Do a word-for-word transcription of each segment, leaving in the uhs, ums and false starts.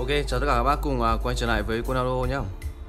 Ok, chào tất cả các bác cùng uh, quay trở lại với Conado nhé.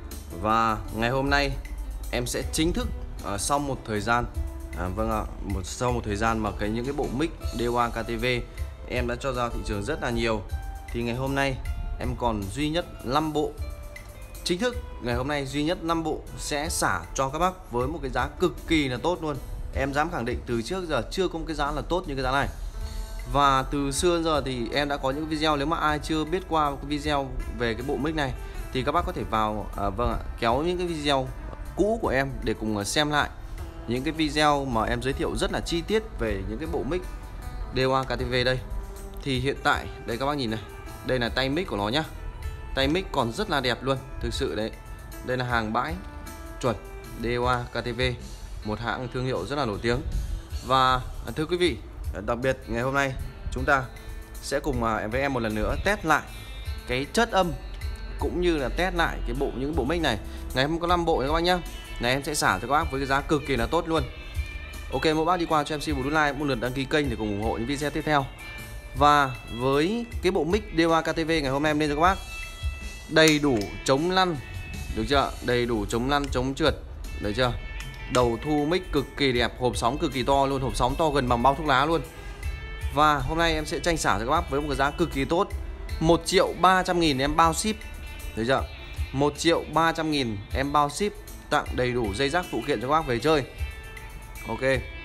Và ngày hôm nay em sẽ chính thức uh, sau một thời gian à, vâng ạ, một sau một thời gian mà cái những cái bộ mic đê ô a ca tê vê em đã cho ra thị trường rất là nhiều, thì ngày hôm nay em còn duy nhất năm bộ. Chính thức ngày hôm nay duy nhất năm bộ sẽ xả cho các bác với một cái giá cực kỳ là tốt luôn. Em dám khẳng định từ trước giờ chưa có một cái giá là tốt như cái giá này. Và từ xưa đến giờ thì em đã có những video, nếu mà ai chưa biết qua cái video về cái bộ mic này thì các bác có thể vào à, vâng ạ, kéo những cái video cũ của em để cùng xem lại những cái video mà em giới thiệu rất là chi tiết về những cái bộ mic đê ô a ca tê vê đây. Thì hiện tại đây các bác nhìn này, đây là tay mic của nó nhá. Tay mic còn rất là đẹp luôn, thực sự đấy. Đây là hàng bãi chuẩn đê ô a ca tê vê, một hãng thương hiệu rất là nổi tiếng. Và thưa quý vị, đặc biệt ngày hôm nay chúng ta sẽ cùng với em một lần nữa test lại cái chất âm cũng như là test lại cái bộ những bộ mic này. Ngày hôm nay có năm bộ các bác nhá. Này em sẽ xả cho các bác với cái giá cực kỳ là tốt luôn. Ok, mỗi bác đi qua cho em xin một nút like, một lượt đăng ký kênh để cùng ủng hộ những video tiếp theo. Và với cái bộ mic đê ô a ca tê vê ngày hôm nay em lên cho các bác đầy đủ chống lăn, được chưa? Đầy đủ chống lăn, chống trượt, được chưa? Đầu thu mic cực kỳ đẹp, hộp sóng cực kỳ to luôn, hộp sóng to gần bằng bao thuốc lá luôn. Và hôm nay em sẽ tranh xả cho các bác với một cái giá cực kỳ tốt, một triệu ba trăm nghìn em bao ship, được chưa? một triệu ba trăm nghìn em bao ship, tặng đầy đủ dây rắc phụ kiện cho các bác về chơi. Ok.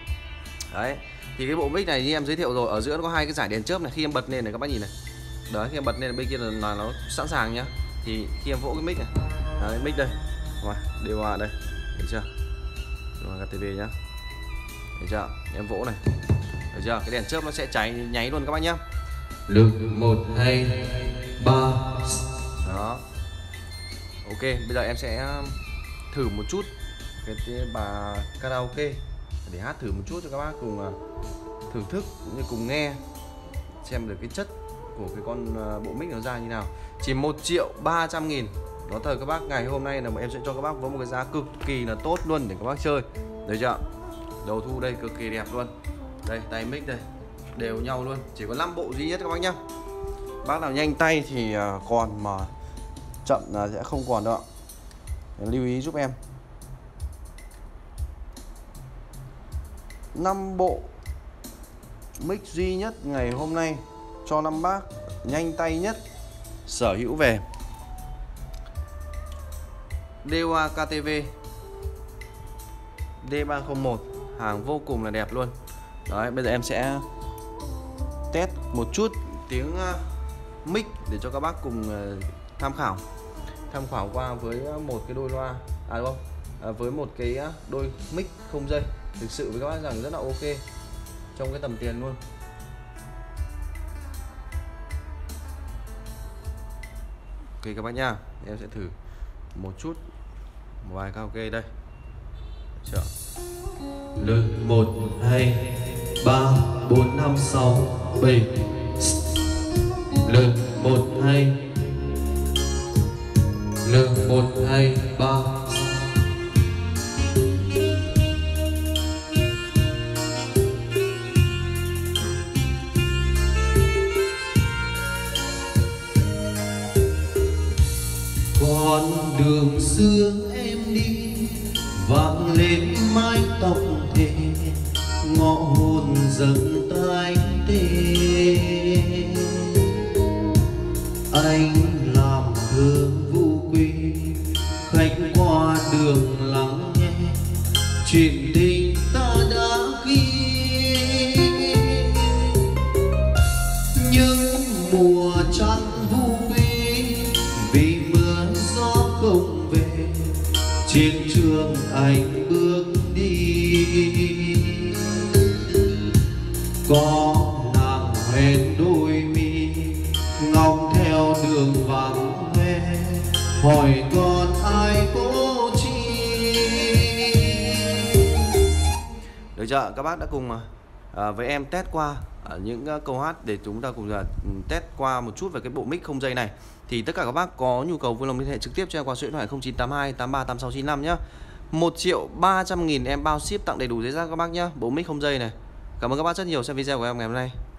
Đấy. Thì cái bộ mic này như em giới thiệu rồi, ở giữa nó có hai cái giải đèn chớp này, khi em bật lên này các bác nhìn này. Đấy, khi em bật lên bên kia là, là nó sẵn sàng nhá. Thì khi em vỗ cái mic này, đấy, mic đây, đê ô a đây, được chưa? đê ô a ca tê vê nhá, được chưa? Em vỗ này, được chưa? Cái đèn chớp nó sẽ cháy nháy luôn các bác nhá. Lực một hai ba. Đó. Ok, bây giờ em sẽ thử một chút cái, cái bà karaoke để hát thử một chút cho các bác cùng thưởng thức cũng như cùng nghe xem được cái chất của cái con bộ mic nó ra như nào. Chỉ một triệu ba trăm nghìn. Nói thật các bác, ngày hôm nay là em sẽ cho các bác với một cái giá cực kỳ là tốt luôn để các bác chơi. Được chưa? Đầu thu đây cực kỳ đẹp luôn. Đây, tay mic đây, đều nhau luôn. Chỉ có năm bộ duy nhất các bác nhá. Bác nào nhanh tay thì còn, mà chậm là sẽ không còn đâu ạ. Lưu ý giúp em. năm bộ mic duy nhất ngày hôm nay cho năm bác nhanh tay nhất sở hữu về đê ô a ca tê vê D ba không một, hàng vô cùng là đẹp luôn. Đấy, bây giờ em sẽ test một chút tiếng mic để cho các bác cùng tham khảo tham khảo qua với một cái đôi loa, à đúng không? À, với một cái đôi mic không dây, thực sự với các bác rằng rất là ok trong cái tầm tiền luôn. Ok các bác nha, em sẽ thử một chút một bài karaoke đây. Được. Lực một hai ba bốn năm sáu bảy. Lực một hai. Lực một hai ba. Con đường xưa em đi vang lên mái tóc thề, ngõ hồn dần tay tê. Anh làm thơ vu quy, khách qua đường lắng nghe chuyện tình ta đã ghi. Những mùa trăng vu quy vì mưa gió không về, chiến trường anh bước đi. Có nàng hẹn đôi mi ngóng theo đường vắng hoe, hỏi con ai cố chi. Được chưa? Các bác đã cùng à, với em test qua à, những uh, câu hát để chúng ta cùng uh, test qua một chút về cái bộ mic không dây này. Thì tất cả các bác có nhu cầu vui lòng liên hệ trực tiếp cho em qua số điện thoại không chín tám hai tám ba tám sáu chín năm nhá. một triệu ba trăm nghìn em bao ship, tặng đầy đủ giấy rác các bác nhá. Bộ mic không dây này. Cảm ơn các bác rất nhiều xem video của em ngày hôm nay.